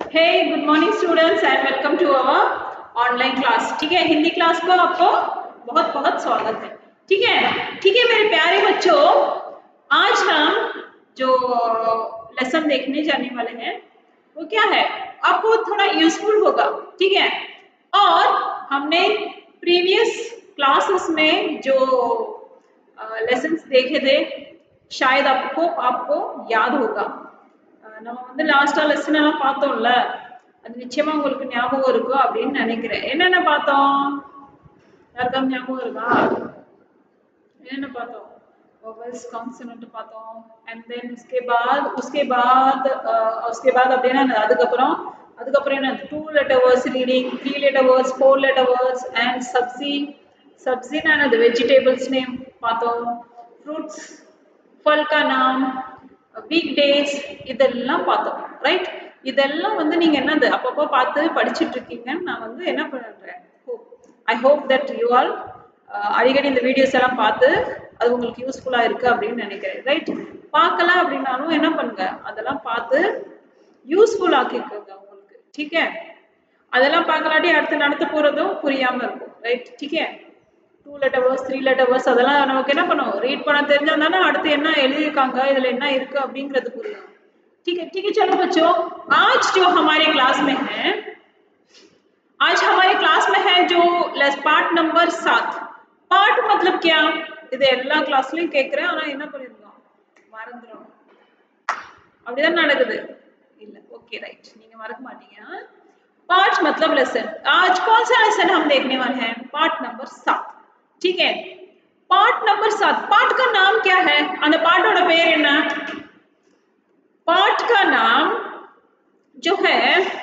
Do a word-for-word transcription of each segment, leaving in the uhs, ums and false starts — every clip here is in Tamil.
Hey, good morning students and welcome to our online class. ठीक है, हिंदी क्लास को आपको बहुत बहुत स्वागत है. ठीक है, ठीक है मेरे प्यारे बच्चों, आज हम जो लेसन देखने जाने वाले हैं वो क्या है, आपको थोड़ा यूजफुल होगा. ठीक है, और हमने प्रीवियस क्लासेस में जो लेसन्स देखे थे शायद आपको आपको याद होगा. நம்ம வந்து லாஸ்டா லெசன் எல்லாம் பார்த்தோம்ல, அது நிச்சயமா உங்களுக்கு ஞாபகம் இருக்கும் அப்படின்னு நினைக்கிறேன். என்னென்ன பார்த்தோம், யாருக்காவது ஞாபகம் இருக்கா? என்னென்ன பார்த்தோம்? वोवेल्स कांसोनेंट பார்த்தோம். and then उसके बाद उसके बाद उसके बाद அப்படினா அதுக்கு அப்புறம் அதுக்கு அப்புறம் என்ன, two letter words reading, three letter words, four letter words and सब्जी सब्जी ना ना vegetables name பார்த்தோம். fruits फल का नाम, வீக் டேஸ், இதெல்லாம் பார்த்தோம். ரைட், இதெல்லாம் வந்து நீங்க என்னது அப்பப்போ பார்த்து படிச்சுட்டு இருக்கீங்கன்னு நான் வந்து என்ன பண்றேன், I hope that you all அடிக்கடி இந்த வீடியோஸ் எல்லாம் பார்த்து அது உங்களுக்கு யூஸ்ஃபுல்லா இருக்கு அப்படின்னு நினைக்கிறேன். ரைட், பார்க்கல அப்படின்னாலும் என்ன பண்ணுங்க, அதெல்லாம் பார்த்து யூஸ்ஃபுல் ஆக்கிக்கோங்க உங்களுக்கு. ठीक है, அதெல்லாம் பார்க்கலாட்டி அடுத்து நடத்த போறதும் புரியாம இருக்கும். ரைட், ठीक है, two letter words, three letter words அதெல்லாம் நமக்கு என்ன பண்ணும், ரீட் பண்ண தெரிஞ்சா தானே அடுத்து என்ன எழுதிருக்காங்க இதுல என்ன இருக்கு அப்படிங்கிறது புரியும். ठीक है, ठीक है, चलो बच्चों, आज जो हमारे क्लास में है, आज हमारे क्लास में है जो पार्ट नंबर सात. पार्ट मतलब क्या, இது எல்லா கிளாஸ்லயும் கேக்குறேன், ஆனா என்ன பண்ணிருக்கோம் மறந்துறோம், அப்படிதான் நடக்குது இல்ல. ओके राइट, நீங்க மறக்க माटिंग. पार्ट मतलब लेसन. आज कौन सा लेसन हम देखने वाले हैं, पार्ट नंबर सात. ठीक है, पार्ट नंबर सात. पार्ट का नाम क्या है, அந்த பாட்டோட பேர் என்ன? पार्ट का नाम जो है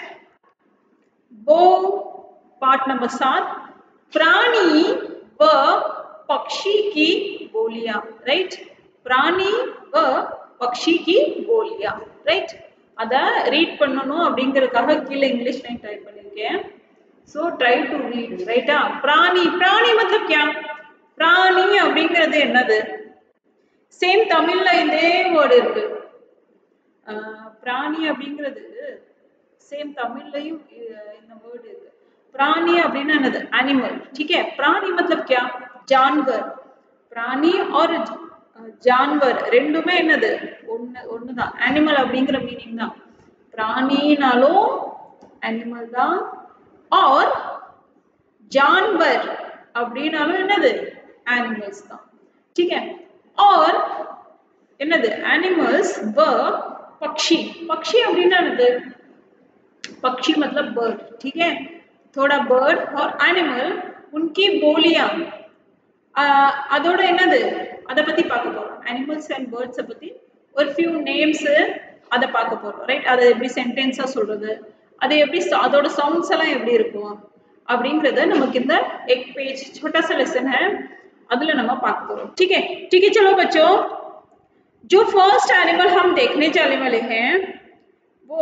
वो पार्ट नंबर सात, प्राणी व पक्षी की बोलियां. राइट, प्राणी व पक्षी की बोलियां. राइट, அத ரீட் பண்ணனும் அப்படிங்கறதுக்காக கீழ இங்கிலீஷ்ல டைப் பண்ணிருக்கேன். So try to read. right? प्राणी, प्राणी मतलब क्या, प्राणी அப்படிங்கிறது என்னது? சேம் தமிழ்ல இதே வேர்ட் இருக்கு. प्राणी அப்படிங்கிறது சேம் தமிழ்லயும் இந்த வேர்ட் இருக்கு. प्राणी அப்படினா என்னது, एनिमल. ठीक है, प्राणी मतलब क्या, जानवर. प्राणी और जानवर ரெண்டுமே என்னது, ஒன்னு ஒண்ணுதான். एनिमल அப்படிங்கிற மீனிங் தான். प्राणीனாலும் एनिमल தான், और जानवर அப்படினாலும் என்னது, एनिमल्स தான். ठीक है, और என்னது एनिमल्स व पक्षी. पक्षी அப்படினா என்னது, पक्षी मतलब बर्ड. ठीक है, थोड़ा बर्ड और एनिमल उनकी बोलियां, அதோட என்னது அத பத்தி பார்க்க போறோம். एनिमल्स एंड बर्ड्स பத்தி ஒரு few names அத பார்க்க போறோம். ரைட், அது எப்படி சென்டென்ஸா சொல்றது, அது எப்படி அதோட சவுண்ட்ஸ் எல்லாம் எப்படி இருக்கும் அப்படிங்கறத நமக்கு இந்த एक पेज छोटा सा लेसन है, அதுல நம்ம பார்க்க போறோம். ठीक है, ठीक है, चलो बच्चों, जो फर्स्ट एनिमल हम देखने जाने वाले हैं वो,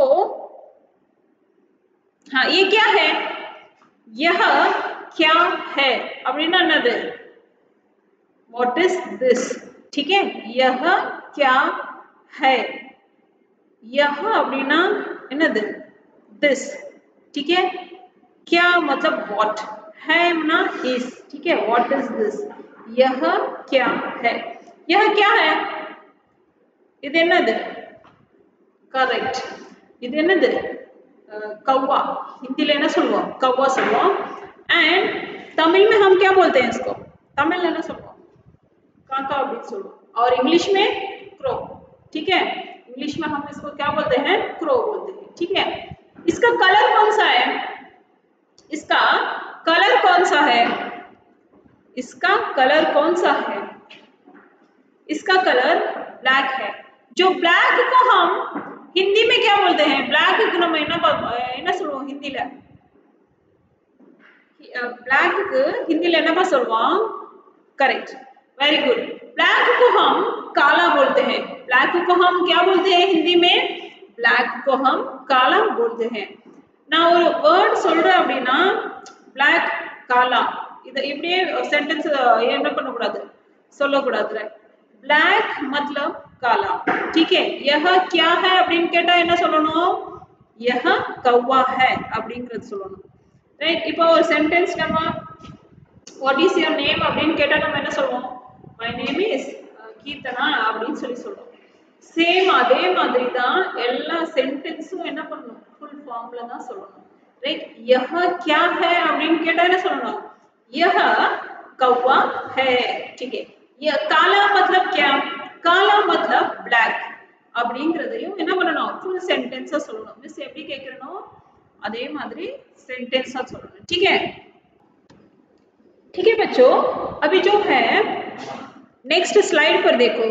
हाँ ये क्या है, यह क्या है அப்படினா என்னது, what is this. ठीक है, यह क्या है, यह அப்படினா என்னது, this. ठीक है, क्या मतलब what, है ना is. ठीक है, what is this, यह क्या है, यह क्या है, இது என்னது, करेक्ट, இது என்னது, कौवा. हिंदी में என்ன சொல்லுவோம், कौवा சொல்லுவோம். and तमिल में हम क्या बोलते हैं इसको, तमिल में என்ன சொல்லுவோம், काका அப்படின்னு சொல்லுவோம், और इंग्लिश में क्रो. ठीक है, इंग्लिश में हम इसको क्या बोलते हैं, क्रो बोलते हैं. ठीक है, इसका कलर कौन सा है, इसका कलर कौन सा है, इसका कलर कौन सा है, इसका कलर ब्लैक है. जो ब्लैक को हम हिंदी में क्या बोलते हैं, ब्लैक को நம்ம என்ன என்ன சொல்லுவோம் ஹிந்தில, ब्लैक को हिंदी में என்ன சொல்லுவோம், करेक्ट, वेरी गुड. ब्लैक को हम काला बोलते हैं. ब्लैक को हम क्या बोलते हैं हिंदी में, ब्लैक को हम काला बोलते हैं. நான் ஒரு வேர்ட் சொல்றேன் அப்படினா black काला, இது இப்படியே சென்டென்ஸ் என்ன பண்ண கூடாது, சொல்ல கூடாது. black मतलब काला. ठीक है, यह क्या है அப்படின்னு கேட்டா என்ன சொல்லணும், यह कौवा है அப்படிங்கிறது சொல்லணும் ரைட் இப்போ ஒரு சென்டென்ஸ் நம்ம what is your name அப்படினு கேட்டா நம்ம என்ன சொல்வோம் my name is கீர்த்தனா அப்படினு சொல்லி சொல்றோம் சேம் அதே மாதிரி தான் எல்லா சென்டென்ஸும் என்ன பண்ணனும் ஃபுல் ஃபார்ம்ல தான் சொல்லணும் ரைட் यह क्या है அப்படினு கேட்டா என்ன சொல்லணும் यह कौवा है ठीक है ये काला मतलब क्या काला मतलब black அப்படிங்கறதையும் என்ன பண்ணனும் फुल सेंटेंसா சொல்லணும் மிஸ் எப்படி கேக்குறனோ அதே மாதிரி सेंटेंसா சொல்லணும் ठीक है ठीक है बच्चों अभी जो है नेक्स्ट स्लाइड पर देखो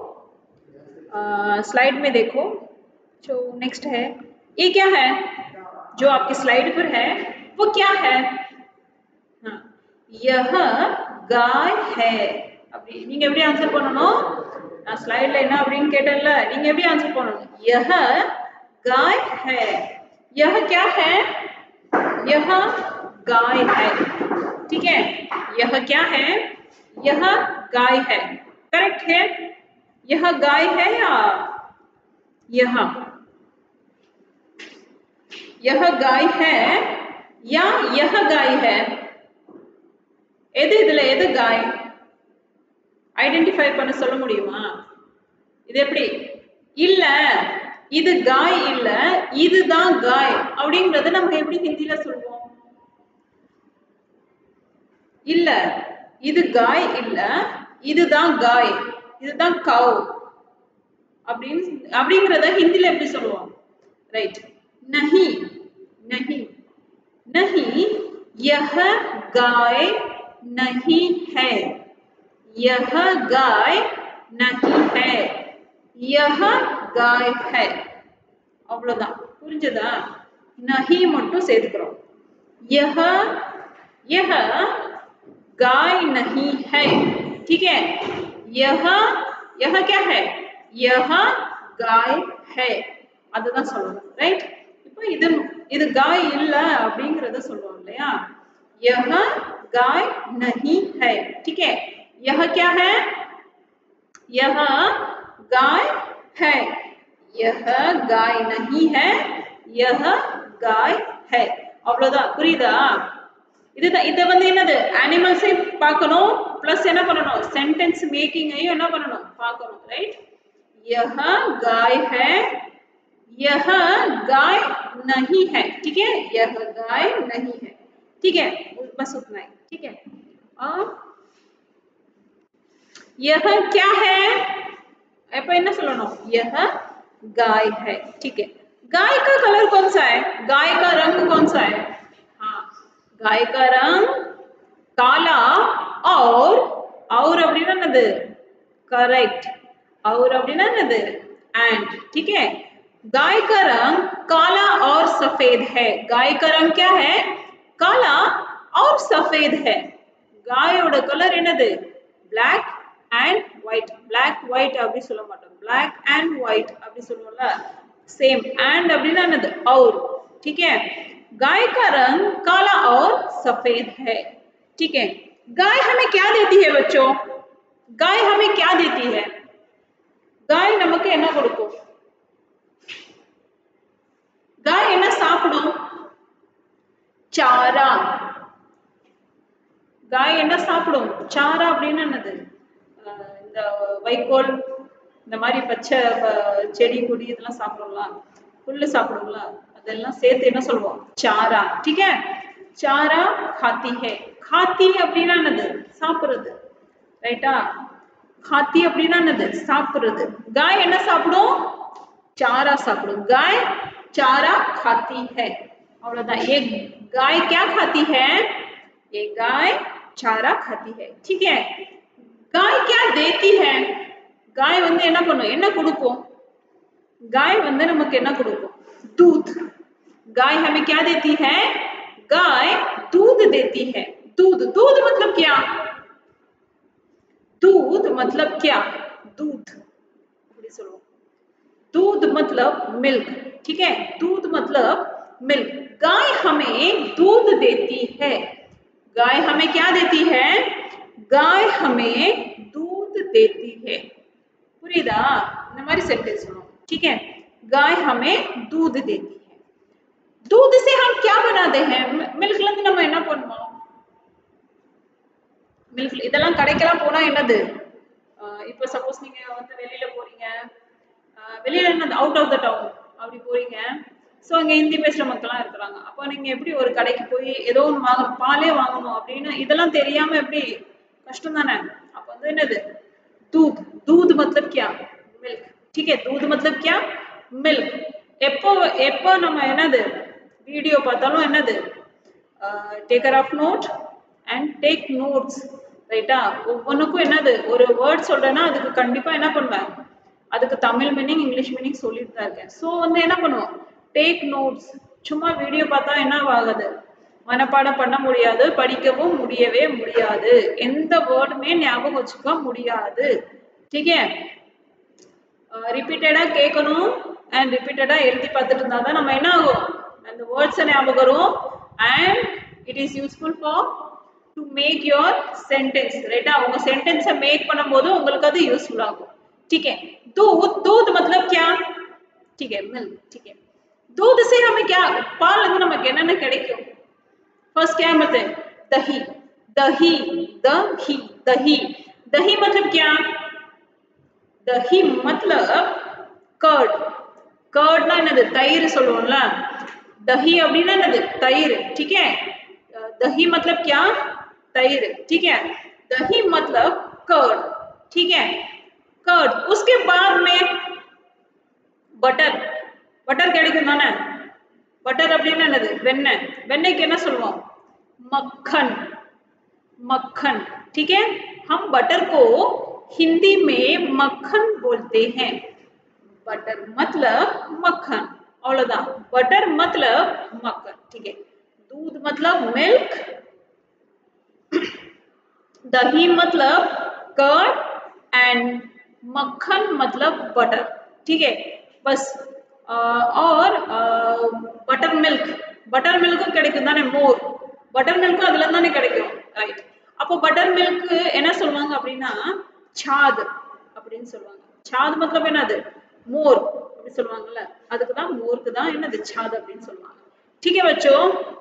स्लाइड में देखो जो नेक्स्ट है ये क्या है जो आपके स्लाइड पर है वो क्या है हाँ यह गाय है அப்படி நீங்க எப்படி ஆன்சர் பண்ணனும் நான் ஸ்லைட்ல என்ன அப்படினு கேட்டேன்ல நீங்க எப்படி ஆன்சர் பண்ணனும் यह गाय है यह क्या है यह गाय है ठीक है यह क्या है यह गाय है करेक्ट है यह गाय है या यह यह गाय है या यह गाय है எது இதுல எது गाय ஐடென்டிஃபை பண்ண சொல்ல முடியுமா இது எப்படி இல்ல இது गाय இல்ல இதுதான் गाय அப்படிங்கறது நம்ம எப்படி ஹிந்தில சொல்வோம் இல்ல இது गाय இல்ல இதுதான் गाय இதுதான் cow அப்படிን அப்படிங்கறத ஹிந்தில எப்படி சொல்லுவோம் ரைட் नहीं नहीं नहीं यह गाय नहीं है यह गाय नहीं है यह गाय है அவ்வளவுதான் புரிஞ்சதா नहीं மட்டும் சேர்த்துக்கிறோம் यह यह गाय नहीं है ठीक है यह यह क्या है यह गाय है அதுதான் சொல்லணும் ரைட் இப்போ இது இது गाय இல்ல அப்படிங்கறத சொல்றோம் இல்லையா यह गाय नहीं है ठीक है यह क्या है यह गाय है यह गाय नहीं है यह गाय है அவ்வளவுதான் புரியுதா இதுதான் இத வந்து என்னது அனிமல்ஸை பார்க்கணும் பிளஸ் என்ன பண்ணனும் சென்டென்ஸ் மேக்கிங்கையும் என்ன பண்ணனும் பார்க்கணும் ரைட் यह गाय है यह गाय नहीं है ठीक है यह गाय नहीं है ठीक है बस उतना ही ठीक है और यह क्या है अब என்ன சொல்லணும் यह गाय है ठीक है गाय का कलर कौन सा है गाय का रंग कौन सा है हाँ गाय का रंग काला और और அப்படினா என்னது करेक्ट और அப்படினா என்னது and ठीक है गाय का रंग काला और सफेद है गाय का रंग क्या है काला और सफेद है गायोட கலர் என்னது black and white black white அப்படி சொல்ல மாட்டோம் black and white அப்படி சொல்லுவோம்ல same and அப்படினா என்னது और ठीक है गाय का रंग काला और सफेद है ठीक है गाय हमें क्या देती है बच्चों गाय हमें क्या देती है गाय நமக்கு என்ன கொடுக்கும் गाय என்ன சாப்பிடும் चारा गाय என்ன சாப்பிடும் चारा அப்படினா என்னது இந்த வைக்கோல் இந்த மாதிரி பச்சை செடி கொடி இதெல்லாம் சாப்பிடும்ல புல்லு சாப்பிடும்ல அதெல்லாம் சேர்த்து என்ன சொல்வோம் चारा ठीक है चारा खाती है खाती அப்படினா என்னது சாப்பிடுறது ரைட்டா खाती அப்படினா என்னது சாப்பிடுறது गाय என்ன சாப்பிடும் चारा சாப்பிடும் गाय चारा खाती है अवलोदा ये गाय क्या खाती है ये गाय चारा खाती है ठीक है गाय क्या देती है गाय வந்து என்ன பண்ணும் என்ன கொடுக்கும் गाय வந்து நமக்கு என்ன கொடுக்கும் दूध गाय हमें क्या देती है गाय दूध देती है दूध दूध मतलब क्या दूध मतलब क्या दूध அப்படி சொல்லுவோம் दूध मतलब मिल्क ठीक है दूध मतलब मिल्क गाय हमें दूध देती है गाय हमें क्या देती है गाय हमें दूध देती है புரியுதா இந்த மாதிரி சென்டென்ஸ் சொல்லணும் ठीक है गाय हमें दूध देती है दूध से हम क्या बनाते हैं? மில்க்ல இருந்து நம்ம என்ன பண்ணுவோம்? மில்க் இதெல்லாம் கடைக்கெல்லாம் போனா என்னது? இப்போ சப்போஸ் நீங்க வந்து வெளியில போறீங்க, வெளியில என்ன அவுட் ஆஃப் த டவுன் அப்படி போறீங்க, ஸோ அங்கே ஹிந்தி பேசுகிற மக்கள்லாம் இருக்கிறாங்க. அப்போ நீங்கள் எப்படி ஒரு கடைக்கு போய் ஏதோ ஒன்று வாங்கணும், பாலே வாங்கணும் அப்படின்னு இதெல்லாம் தெரியாமல் எப்படி கஷ்டம் தானே? அப்போ வந்து என்னது? दूध दूध मतलब क्या? मिल्क. ठीक है, दूध मतलब क्या? मिल्क. எப்போ எப்போ நம்ம என்னது வீடியோ பார்த்தாலும் என்னது take care of note and take notes, ரைட்டா? ஒவ்வொன்றுக்கும் என்னது ஒரு வேர்ட் சொல்றேன்னா அதுக்கு கண்டிப்பா என்ன பண்ணுவேன், அதுக்கு தமிழ் மீனிங் இங்கிலீஷ் மீனிங் சொல்லிட்டு தான் இருக்கேன். ஸோ வந்து என்ன பண்ணுவோம், டேக் நோட்ஸ். சும்மா வீடியோ பார்த்தா என்ன ஆகாது, மனப்பாடம் பண்ண முடியாது, படிக்கவும் முடியவே முடியாது, எந்த வேர்டுமே ஞாபகம் வச்சுக்க முடியாது. ठीक है, ரிப்பீட்டடா கேட்கணும் அண்ட் ரிப்பீட்டடா எழுதி பார்த்துட்டு இருந்தா தான் நம்ம என்ன ஆகும், அந்த வேர்ட்ஸ் ஞாபகம் வரும் and it is useful for to make your sentence, ரைட்டா? உங்க சென்டென்ஸை மேக் பண்ணும்போது உங்களுக்கு அது யூஸ்ஃபுல் ஆகும். ठीक है, दूध दूध मतलब क्या? ठीक है, मिल्क. ठीक है, दूध से हमें क्या, பால் வந்து நமக்கு என்னென்ன கிடைக்கும்? फर्स्ट क्या मतलब है? दही. दही दही दही दही मतलब क्या? दही मतलब कर्ड. कर्ड ना என்னது தயிர் சொல்லுவோம்ல, दही அப்படினா என்னது தயிர். ठीक है, दही मतलब क्या? तैर. ठीक है, दही मतलब कर्ड. ठीक है, कर्ड. उसके बाद में बटर. बटर கிடைக்கும் தானே? बटर அப்படினா என்னது? வெண்ணெய். வெண்ணெய்க்கு என்ன சொல்லுவோம்? मक्खन. मक्खन. ठीक है, हम बटर को हिंदी में मक्खन बोलते हैं. बटर मतलब मक्खन, अவ்வளவுதான். बटर मतलब मक्खन. ठीक है, दूध मतलब मिल्क, दही मतलब कर्ड एंड मक्खन मतलब बटर. ठीक है, बस. आ, और बटर मिल्क, बटर मिल्क கிடைக்கும் தானே? மோர். பட்டர் மில்க் அதுல தானே கிடைக்கும், ரைட்? அப்போ பட்டர் மில்க் என்ன சொல்லுவாங்க அப்படின்னா छाद அப்படின்னு சொல்லுவாங்க. छाद मतलब என்னது? மோர் அப்படி சொல்லுவாங்கல்ல, அதுக்கு தான் மோருக்கு தான் என்னது छाद அப்படின்னு சொல்லுவாங்க. ठीक है बच्चों,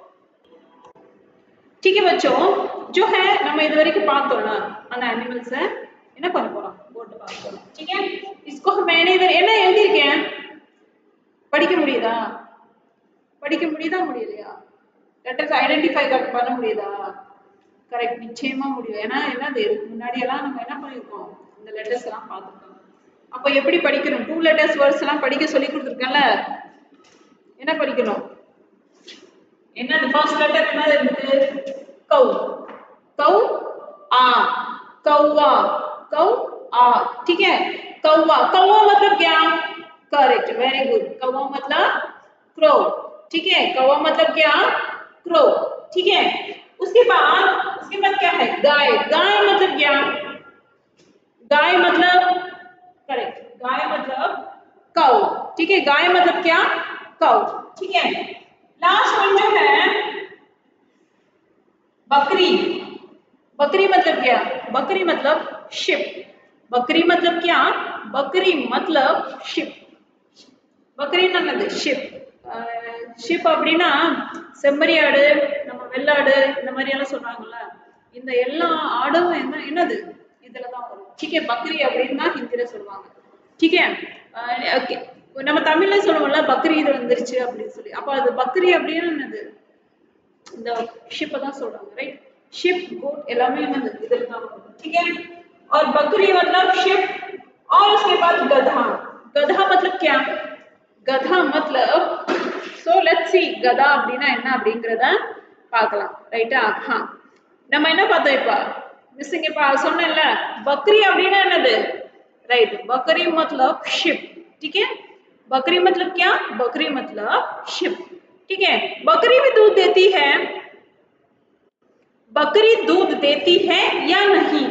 ठीक है बच्चों, जो है நம்ம இது வரைக்கும் பார்த்தோம்ல அந்த அனிமல்ஸ் என்ன பண்ண போறோம், போட்டு பார்க்க போறோம். ठीक है, इसको मैंने इधर என்ன எழுதி இருக்கேன், படிக்க முடியுதா? படிக்க முடியுதா முடியலையா? லெட்டர்ஸ் ஐடென்டிஃபை பண்ண முடியுதா? கரெக்ட், நிச்சயமா முடியும். ஏன்னா என்னது முன்னாடி எல்லாம் நம்ம என்ன பண்ணிருக்கோம், இந்த லெட்டர்ஸ் எல்லாம் பார்த்துருக்கோம். அப்போ எப்படி படிக்கணும், டூ லெட்டர்ஸ் வேர்ட்ஸ் எல்லாம் படிக்க சொல்லி கொடுத்துருக்கேன்ல, என்ன படிக்கணும்? என்னது ஃபர்ஸ்ட் லெட்டர் என்னது இருக்கு? கௌ. கௌ आ, कौवा. कौ आ. ठीक है, कौवा. कौवा मतलब क्या? Correct, very good. कौवा मतलब क्रो. ठीक है, कौवा मतलब क्या? क्रो. ठीक है, उसके बाद उसके बाद क्या है? गाय. गाय मतलब क्या? गाय मतलब करेक्ट, गाय मतलब कौ. ठीक है, गाय मतलब क्या? कौ. ठीक है, लास्ट वन जो है बकरी. बकरी मतलब क्या? बकरी मतलब शिप. बकरी मतलब क्या? बकरी मतलब शिप. बकरी என்னது? ஷிப். ஷிப் அப்படின்னா செம்மறி ஆடு, நம்ம வெள்ளாடு இந்த மாதிரி எல்லாம் சொல்றாங்கல்ல, இந்த எல்லா ஆடும் என்ன என்னது இதுல தான் வரும். ठीक है, बकरी அப்படின்னு தான் ஹிந்தில சொல்லுவாங்க. ठीक है, ஓகே, நம்ம தமிழ்ல சொல்லுவோம்ல பக்ரீத் வந்துருச்சு அப்படின்னு சொல்லி, அப்ப அது பக்ரி அப்படின்னு என்னது இந்த ஷிப்பை தான் சொல்றாங்க, ரைட்? शिप गोट எல்லாமே என்னது இதுல தான் வரும். ठीक है, और बकरी मतलब शिप, और उसके बाद गधा. गधा मतलब क्या? गधा मतलब, so let's see गधा அப்படினா என்ன அப்படிங்கறத பார்க்கலாம், ரைட்டா? हां, நம்ம என்ன பார்த்தோம் இப்ப? மிஸ்ஸிங் இப்ப சொன்னேன்ல बकरी அப்படினா என்னது, ரைட்? बकरी मतलब शिप. ठीक है, बकरी मतलब क्या? बकरी मतलब शिप. ठीक है, बकरी भी दूध देती है. बकरी दूध देती है या नहीं?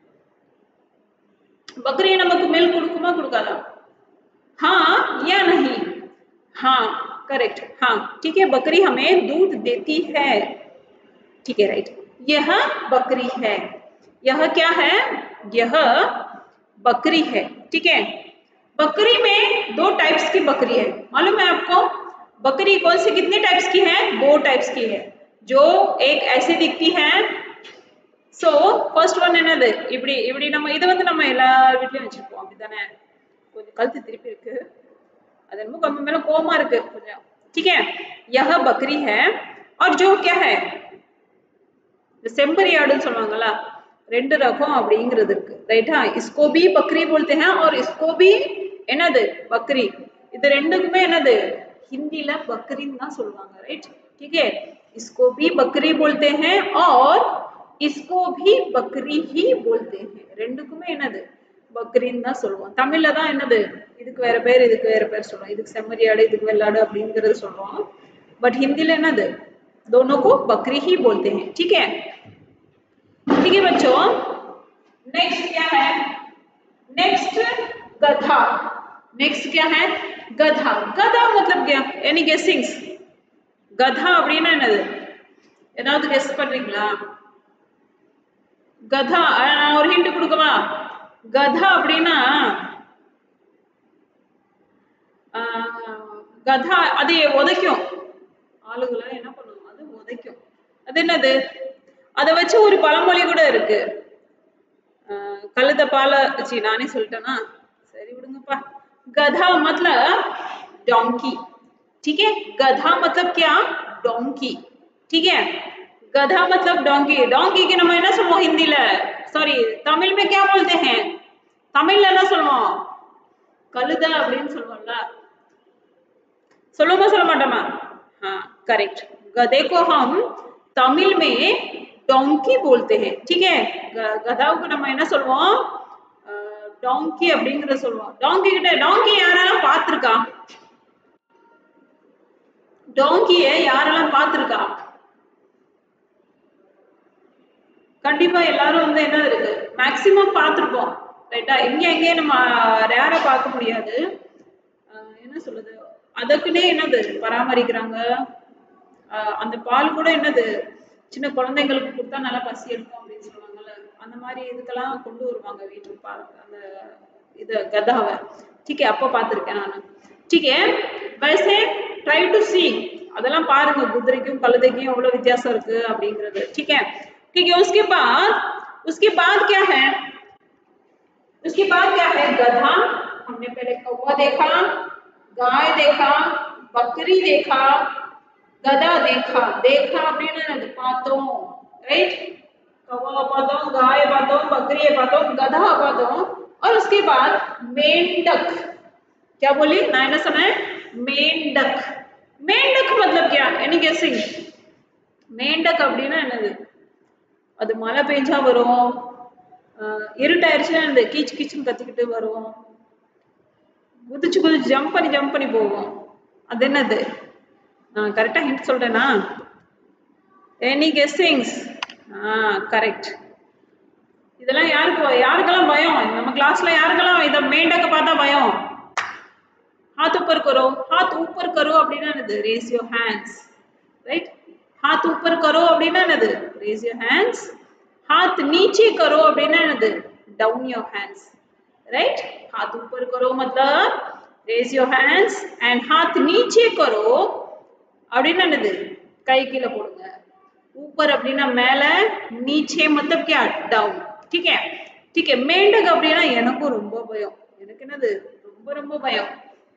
बकरी நமக்கு மில்க் கொடுக்குமா கொடுக்காதா? हाँ या नहीं? हाँ, करेक्ट, हाँ. ठीक है, बकरी हमें दूध देती है. ठीक है, राइट. यह बकरी है. यह क्या है? यह बकरी है. ठीक है, बकरी में दो टाइप्स की बकरी है, मालूम है आपको? बकरी कौन सी कितने टाइप्स की है? दो टाइप्स की है, जो एक ऐसे दिखती है. सो फर्स्ट वन என்னது? இப்படி இப்படி நம்ம இது வந்து நம்ம எல்லா வீட்லயும் வச்சிருப்போம் அப்படிதானே? கொஞ்சம் கழுத்து திருப்பி இருக்கு, அது என்னமோ நம்ம மேல கோவமா இருக்கு கொஞ்சம். ठीक है, यह बकरी है. और जो क्या है, செம்பரி ஆடுன்னு சொல்லுவாங்கல்ல, ரெண்டு ரகம் அப்படிங்கிறது இருக்கு. ரைட்டா? इसको भी बकरी बोलते हैं और इसको भी என்னது? बकरी. இது ரெண்டுக்குமே என்னது? हिंदीல बकरीன்னு தான் சொல்லுவாங்க. ரைட்? ठीक है, इसको भी बकरी बोलते हैं और इसको भी बकरी ही बोलते हैं. ரெண்டுக்குமே என்னது? बकरीன்னு தான் சொல்லுவோம். தமிழ்ல தான் என்னது? இதுக்கு வேற பேர் இதுக்கு வேற பேர் சொல்றோம். இதுக்கு செம்மறி ஆடு இதுக்கு வெள்ளாடு அப்படிங்கிறது சொல்றோம். बट हिंदीல என்னது? दोनों को बकरी ही बोलते हैं. ठीक है? ठीक है बच्चों, नेक्स्ट क्या है? नेक्स्ट गधा. नेक्स्ट क्या है? गधा. गधा मतलब क्या? Any guessings? गधा அப்படினா என்னது? ஏதாவது கெஸ் பண்றீங்களா? गधा நான் ஒரு ஹிண்ட் கொடுக்கவா? गधा அப்படினா गधा அது உதைக்கும், ஆளுகளை என்ன பண்ணும்? அது உதைக்கும். அது என்னது? அதை வச்சு ஒரு பழமொழி கூட இருக்கு. கழுத பால சி நானே சொல்லிட்டேனா, சரி விடுங்கப்பா. गधा मतलब डोंकी. ठीक है, गधा मतलब क्या? डोंकी. ठीक है, गधा मतलब डोंकी. डोंकी के நம்ம என்ன சொல்லுவோம் हिंदीல? सॉरी, तमिल में क्या बोलते हैं? तमिलல என்ன சொல்லுவோம்? கழுத அப்படினு சொல்லுவோம்ல. சொல்லுமா சொல்ல மாட்டோமா? हाँ करेक्ट. गधे को हम तमिल में डोंकी बोलते हैं. ठीक है, गधाவுக்கு நம்ம என்ன சொல்லுவோம்? डोंकी அப்படிங்கற சொல்லுவோம். डोंकी கிட்ட डोंकी யாரெல்லாம் பாத்துர்க்கா? डोंकीயை யாரெல்லாம் பாத்துர்க்கா? கண்டிப்பா எல்லாரும் வந்து என்ன இருக்கு? மேக்ஸिमम பாத்துர்ப்போம். ரைட்டா? எங்க எங்க நம்ம ரேரா பார்க்க முடியாது. என்ன சொல்றது? அதக்குனே என்னது பராமரிக்கறாங்க. அந்த பால் கூட என்னது சின்ன குழந்தைகளுக்கு கொடுத்தா நல்லா பசி எடுக்கும் அப்படினு சொல்வாங்கல, அந்த மாதிரி இதுக்கெல்லாம் கொண்டு வருவாங்க வீட்டுக்கு பால், அந்த இத கதாவை. ठीक है, அப்ப பாத்துர்க்கேன் நான். ठीक है, वैसे try to see, அதெல்லாம் பாருங்க, குதிரைக்கும் கழுதைக்கும் எவ்வளவு வித்தியாசம் இருக்கு அப்படிங்கிறது. ठीक है, ठीक है. उसके बाद उसके बाद क्या है? उसके बाद क्या है? गधा. हमने पहले कौवा देखा, गाय देखा, बकरी देखा, गधा देखा. देखा அப்படினா அது பார்த்தோம். राइट? कौवा பார்த்தோம், गाय பார்த்தோம், बकरी பார்த்தோம், गधा பார்த்தோம். और उसके बाद मेंढक. क्या बोली? ना என்ன சொன்னேன்? मेंढक. मेंढक मतलब क्या? एनी गेसिंग? मेंढक அப்படினா என்னது? அது மழை பெஞ்சா வரும், இருட்டாயிருச்சுனா அந்த கீச் கீச்னு கத்திக்கிட்டு வரும், குதிச்சு குதிச்சு ஜம்ப் பண்ணி ஜம்ப் பண்ணி போகும். அது என்னது? நான் கரெக்டா ஹிண்ட் சொல்றேனா? Any guessings? Ah correct. இதெல்லாம் யாருக்கு யாருக்கெல்லாம் பயம்? நம்ம கிளாஸ்ல யாருக்கெல்லாம் இத मेंढक பார்த்தா பயம்? हाथ ऊपर करो. हाथ ऊपर करो அப்படினா என்னது? raise your hands. right? हाथ ऊपर करो அப்படினா என்னது? raise your hands. हाथ नीचे करो அப்படினா என்னது? down your hands. right? हाथ ऊपर करो मतलब raise your hands and हाथ नीचे करो அப்படினா என்னது? கை கீழ போடுங்க. ऊपर அப்படினா மேல, नीचे मतलब क्या? down. ठीक है? ठीक है, मेंढक அப்படினா எனக்கும் ரொம்ப பயம். எனக்கு என்னது? ரொம்ப ரொம்ப பயம்.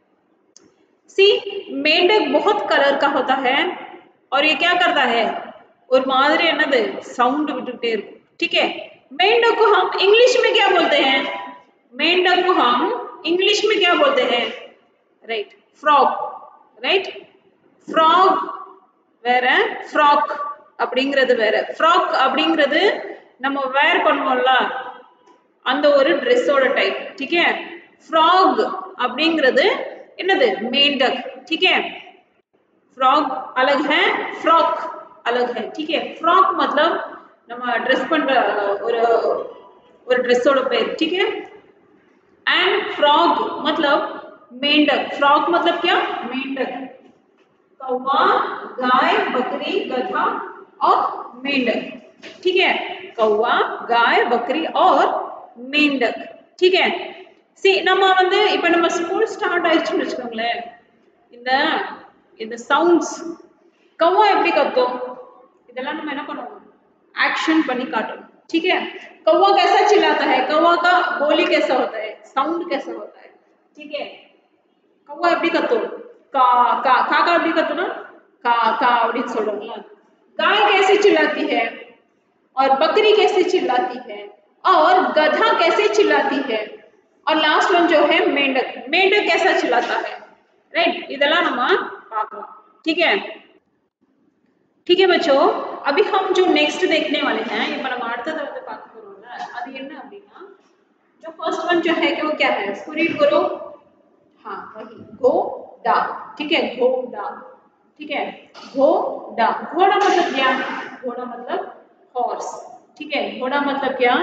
सी, मेंढक बहुत कलर का होता है और ये क्या करता है? ஒரு மாதிரி என்னது? சவுண்ட் விட்டுட்டே இருக்கும். ठीक है, मेंढक को हम इंग्लिश में क्या बोलते हैं? मेंढक को हम इंग्लिश में क्या बोलते हैं? Right, frog. राइट, फ्रॉग வேற, ஃப்ராக் அப்படிங்கிறது வேற. ஃப்ராக் அப்படிங்கிறது நம்ம வேர் பண்ணுவோம்ல, அந்த ஒரு ட்ரெஸ்ஸோட டைப். ठीक है, फ्रॉग அப்படிங்கிறது என்னது? मेंढक. ठीक है, फ्रॉग अलग है, फ्रॉक अलग है. ठीक है, फ्रॉक मतलब நம்ம ட்ரெஸ் பண்ற ஒரு ஒரு ட்ரெஸ்ஸோட பேர். ठीक है, एंड फ्रॉग मतलब मेंढक. फ्रॉक मतलब क्या? मेंढक. कौवा, गाय, बकरी, गधा और मेंढक. ठीक है, कौवा, गाय, बकरी और मेंढक. ठीक है, सी நம்ம வந்து இப்ப நம்ம ஸ்கூல் ஸ்டார்ட் ஆயிடுச்சுன்னு வெச்சுக்கோங்களே, இந்த இந்த சவுண்ட்ஸ் कौवा எப்படி கத்தும் இதெல்லாம் நம்ம என்ன பண்ணுவோம் एक्शन பண்ணி காட்டணும் ठीक है कौवा कैसा चिल्लाता है कौवा का बोली कैसा होता है साउंड कैसा होता है ठीक है कौवा எப்படி கத்தும் கா கா காக்கா எப்படி கத்துனா கா கா அப்படி சொல்றோம்ல गाय कैसे चिल्लाती है और बकरी कैसे चिल्लाती है और गधा कैसे चिल्लाती है और लास्ट वन जो है मेंढक मेंढक कैसा चिल्लाता है राइट இதெல்லாம் நம்ம பார்க்கலாம் ठीक है ठीक है बच्चों अभी हम जो नेक्स्ट देखने वाले हैं இப்போ நம்ம அடுத்தது வந்து பார்க்க போறோம்ல அது என்ன அப்படினா जो फर्स्ट वन जो है कि वो क्या है इसको रीड करो हां वही घोड़ा ठीक है घोड़ा ठीक है घोड़ा घोड़ा मतलब क्या घोड़ा मतलब हॉर्स ठीक है घोड़ा मतलब क्या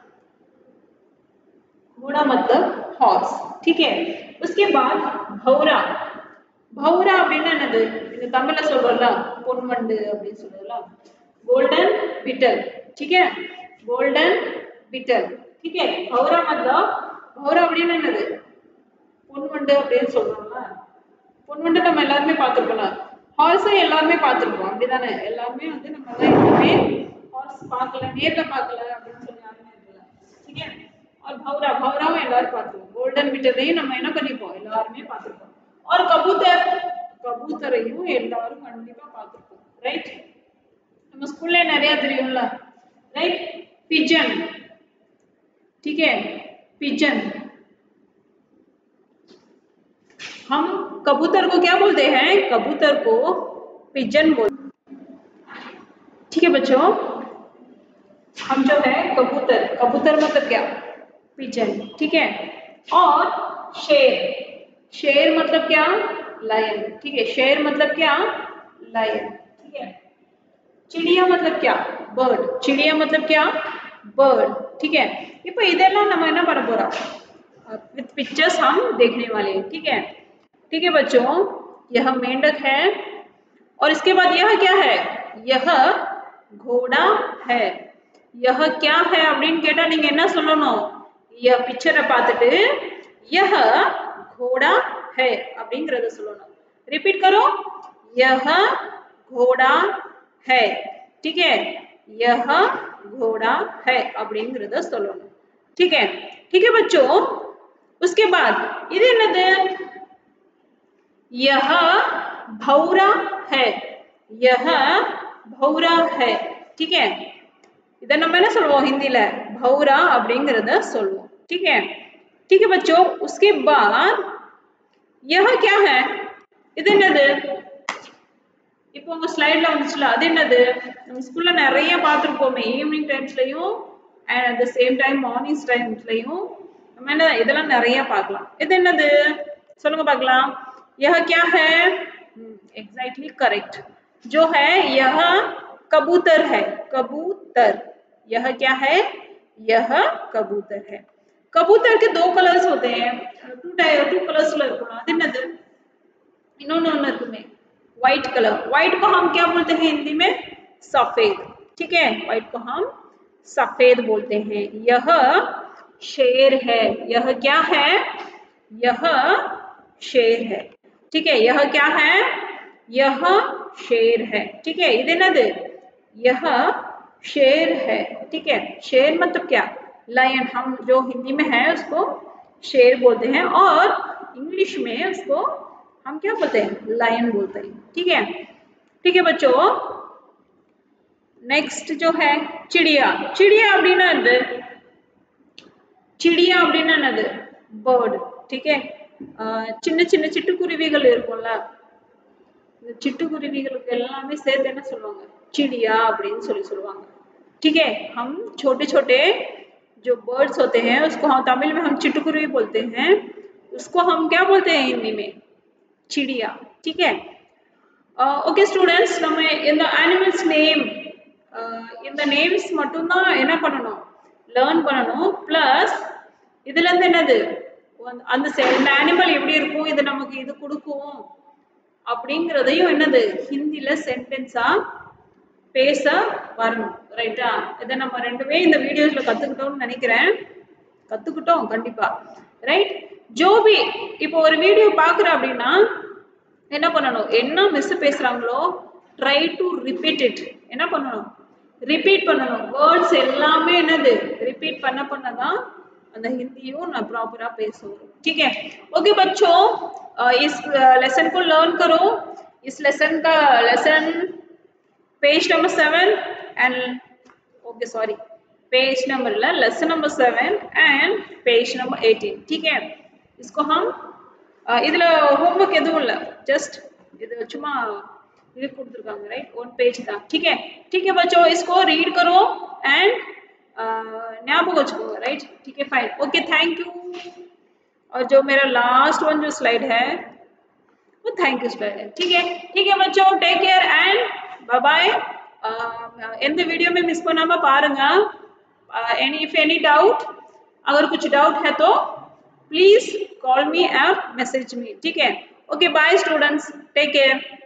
घोड़ा मतलब हॉर्स ठीक है उसके बाद भौरा भौरा அப்படினா என்னது இந்த தமிழ்ல சொல்றோம்ல பொன்வண்டு அப்படி சொல்றோம்ல गोल्डन बीटल ठीक है गोल्डन बीटल ठीक है भौरा मतलब भौरा அப்படினா என்னது பொன்வண்டு அப்படி சொல்றோம்ல பொன்வண்டு நம்ம எல்லாரும் பாத்துறோம்ல ஹார்ஸ் எல்லாரும் பாத்துறோம் அப்படிதானே எல்லாரும் வந்து நம்ம எல்லாம் எப்பவுமே ஹார்ஸ் பார்க்கல நேர்ல பார்க்கல அப்படினு சொல்லி யாருமே இல்ல ठीक है और भौरा भौराவும் எல்லாரும் பாத்துறோம் गोल्डन बीटலையும் நம்ம என்ன பண்ணிப்போம் எல்லாரும் பாத்துறோம் और कबूतर कबूतரையும் எல்லாரும் கண்டிப்பா பாத்துறோம் ரைட் நம்ம ஸ்கூல்ல நிறைய தெரியும்ல राइट पिजन ठीक है पिजन हम कबूतर को क्या बोलते हैं कबूतर को पिजन बोलते हैं ठीक है बच्चों हम जो है कबूतर कबूतर मतलब क्या पिजन ठीक है और शेर शेर मतलब क्या लायन ठीक है शेर मतलब क्या लायन ठीक है चिड़िया मतलब क्या बर्ड चिड़िया मतलब क्या बर्ड ठीक है இப்போ இதெல்லாம் நம்ம என்ன பண்ண போறோம் विद पिक्चर्स हम देखने वाले हैं ठीक है ठीक है बच्चों यह मेंढक है और इसके बाद यह क्या है यह घोड़ा है यह क्या है அப்படினு கேட்டா நீங்க என்ன சொல்லணும் यह पिक्चரை பார்த்துட்டு यह घोड़ा है அப்படிங்கறத சொல்லணும் रिपीट करो यह घोड़ा है ठीक है यह घोड़ा है அப்படிங்கறத சொல்லணும் ठीक है ठीक है बच्चों उसके बाद இது என்னது यह भौरा है यह भौरा है ठीक है இத நம்ம என்ன சொல்வோம் हिंदीல भौरा அப்படிங்கறத சொல்வோம் ठीक है ठीक है बच्चों उसके बाद यह क्या है இது என்னது இப்போ உங்க ஸ்லைட்ல வந்துச்சுல அது என்னது நம்ம ஸ்கூல்ல நிறைய பாத்துறோமே ஈவினிங் டைம்ஸ்லயும் and at the same time morning டைம்ஸ்லயும் நம்ம என்ன இதெல்லாம் நிறைய பார்க்கலாம் இது என்னது சொல்லுங்க பார்க்கலாம் यह क्या है एग्जैक्टली करेक्ट जो है यह कबूतर है कबूतर यह क्या है यह कबूतर है कबूतर के दो कलर्स होते हैं टू टाइप टू कलर्स இருக்கும் அது என்னது இன்னொன்னு ஒன்னு இருக்குமே व्हाइट कलर व्हाइट को हम क्या बोलते हैं हिंदी में सफेद ठीक है व्हाइट को हम सफेद बोलते हैं यह शेर है यह क्या है यह शेर है ठीक है यह क्या है यह शेर है ठीक है इधर ना दे यह शेर है ठीक है शेर मतलब क्या लायन हम जो हिंदी में है उसको शेर बोलते हैं और इंग्लिश में उसको हम क्या बोलते हैं लायन बोलते हैं ठीक है ठीक है बच्चों नेक्स्ट जो है चिड़िया चिड़िया அப்படினா என்னது चिड़िया அப்படினா என்னது बर्ड ठीक है சின்ன சின்ன சிட்டுக்குருவிகள் இருக்கும்ல இந்த சிட்டுக்குருவிகளுக்கு எல்லாமே சேர்த்து என்ன சொல்வாங்க चिड़िया அப்படினு சொல்லி சொல்வாங்க ठीक है हम छोटे छोटे जो बर्ड्स होते हैं उसको हम तमिल में हम चिटुकुरुवी बोलते हैं उसको हम क्या बोलते हैं हिंदी में चिड़िया ठीक है ओके स्टूडेंट्स நம்ம இந்த animals name இந்த names மட்டும் தான் என்ன பண்ணனும் learn பண்ணனும் plus இதுல இருந்து என்னது அந்த இந்த animal எப்படி இருக்கும் இது நமக்கு இது கொடுக்கும் அப்படிங்கறதையும் என்னது ஹிந்தில சென்டென்ஸா பேச வரணும் ரைட்டா இத நம்ம ரெண்டுமே இந்த வீடியோஸ்ல கத்துக்கிட்டோம்னு நினைக்கிறேன் கத்துக்கிட்டோம் கண்டிப்பா ரைட் जो भी இப்போ ஒரு வீடியோ பார்க்கற அப்படினா என்ன பண்ணணும் என்ன மிஸ் பேசுறாங்களோ try to repeat it என்ன பண்ணணும் ரிப்பீட் பண்ணணும் வேர்ட்ஸ் எல்லாமே என்னது ரிப்பீட் பண்ண பண்ண தான் அந்த हिंदीயும் நான் ப்ராப்பரா பேசுவேன் ठीक है ओके बच्चों इस लेसन को लर्न करो इस लेसन का lesson page number seven and okay sorry page number ला lesson number seven and page number eighteen ठीक है इसको हम இதுல होमवर्क எதுவும் இல்ல जस्ट இது சும்மா ये கொடுத்திருக்காங்க राइट वन पेज था ठीक है ठीक है बच्चों इसको रीड करो एंड ஞாபகம் வச்சுக்கோங்க राइट ठीक है फाइन ओके थैंक यू और जो मेरा लास्ट वन जो स्लाइड है वो थैंक यू स्लाइड है ठीक है ठीक है बच्चों take care and bye bye இந்த वीडियो में मिस பண்ணாம பாருங்க एनी इफ एनी डाउट अगर कुछ डाउट है तो प्लीज कॉल मी और मैसेज मी ठीक है okay bye students take care